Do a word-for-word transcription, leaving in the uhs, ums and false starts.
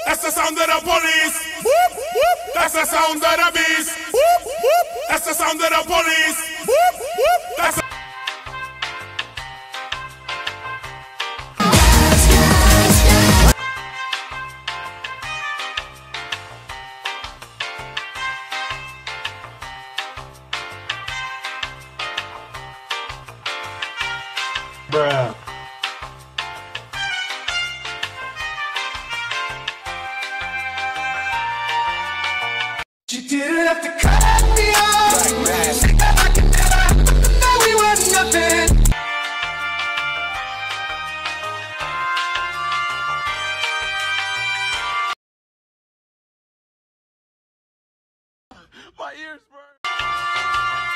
That's the sound of the police. Whoop, whoop. That's the sound of the beast. Whoop, whoop. That's the sound of the police. Whoop, whoop. That's the Bruh. You didn't have to cut me off. Say that I could never know we were nothing. my ears burn.